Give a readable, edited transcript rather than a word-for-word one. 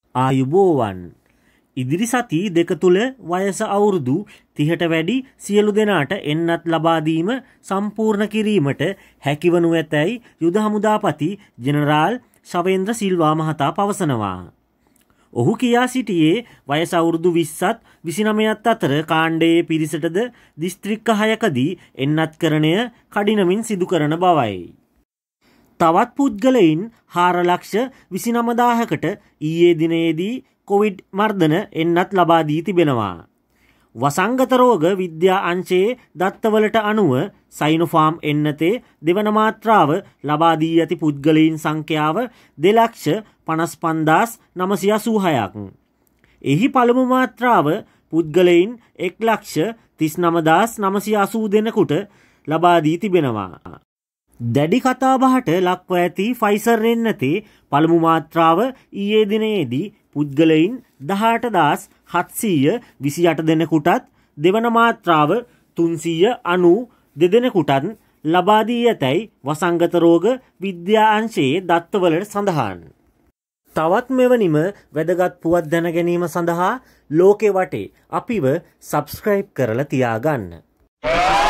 ආයුබෝවන්. ඉදිරි සති දෙක තුල වයස අවුරුදු 30ට වැඩි සියලු දෙනාට එන්නත් ලබා දීම සම්පූර්ණ කිරීමට හැකිවනු ඇතැයි යුද හමුදාපති ජෙනරාල් ශවේන්ද්‍ර සිල්වා මහතා පවසනවා. ඔහු කියා සිටියේ වයස අවුරුදු 20ත් 29ත් අතර කාණ්ඩයේ පිරිසටද දිස්ත්‍රික්ක 6කදී එන්නත්කරණය කඩිනමින් සිදු කරන බවයි. තවත් පුද්ගලයින් 4,29,000කට ඊයේ දිනයේදී කොවිඩ් මර්ධන එන්නත් ලබා දී තිබෙනවා. වසංගත රෝග විද්‍යා අංශයේ දත්තවලට අනුව සයිනෝෆාම් එන්නතේ දෙවන මාත්‍රාව ලබා දී ඇති පුද්ගලයින් සංඛ්‍යාව 2,55,986ක්. එහි පළමු මාත්‍රාව පුද්ගලයින් 1,39,980 දෙනෙකුට ලබා දී තිබෙනවා. දැඩි කතාබහට ලක්ව ඇති ෆයිසර් එන්නතේ පළමු මාත්‍රාව ඊයේ දිනයේදී පුද්ගලයින් 18,728 දෙනෙකුටත් දෙවන මාත්‍රාව 392 දෙනෙකුටත් ලබා දී ඇතැයි වසංගත රෝග විද්‍යා අංශයේ දත්තවලට සඳහන්. තවත් මෙවැනිම වැදගත් පුවත් දැන ගැනීම සඳහා ලෝකෙ වටේ අපිව සබ්ස්ක්‍රයිබ් කරලා තියාගන්න.